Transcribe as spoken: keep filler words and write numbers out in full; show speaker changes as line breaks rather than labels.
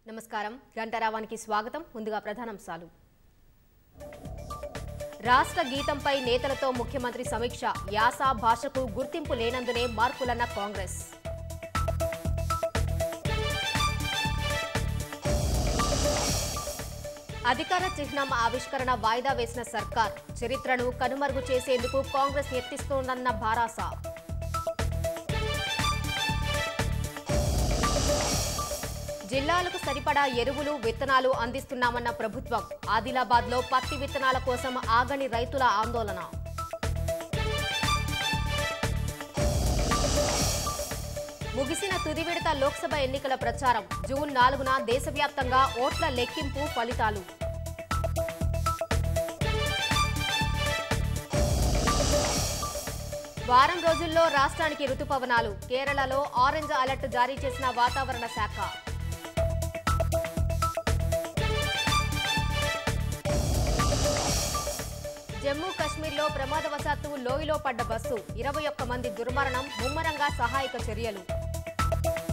నమస్కారం ఘంటారావానికి స్వాగతం ముందుగా ప్రధానాంశాలు రాష్ట్ర గీతంపై నేతలతో ముఖ్యమంత్రి సమీక్ష యాస భాషకు గుర్తింపు లేనందునే మార్పులన్న కాంగ్రెస్ అధికార చిహ్నం ఆవిష్కరణ వాయిదా వేసిన సర్కార్ చరిత్రను కనుమరుగు చేసేందుకు కాంగ్రెస్ యత్నిస్తోందన్న భారాస జిల్లాలకు సరిపడా ఎరువులు విత్తనాలు అందిస్తున్నామన్న ప్రభుత్వం ఆదిలాబాద్ లో పత్తి విత్తనాల కోసం ఆగని రైతుల ఆందోళన ముగిసిన తుది విడత లోక్సభ ఎన్నికల ప్రచారం జూన్ నాలుగున దేశవ్యాప్తంగా ఓట్ల లెక్కింపు ఫలితాలు వారం రోజుల్లో రాష్ట్రానికి రుతుపవనాలు కేరళలో ఆరెంజ్ అలర్ట్ జారీ చేసిన వాతావరణ శాఖ జమ్మూ కశ్మీర్లో ప్రమాదవశాత్తు లోయలో పడ్డ బస్సు ఇరవై ఒక్క మంది దుర్మరణం ముమ్మరంగా సహాయక చర్యలు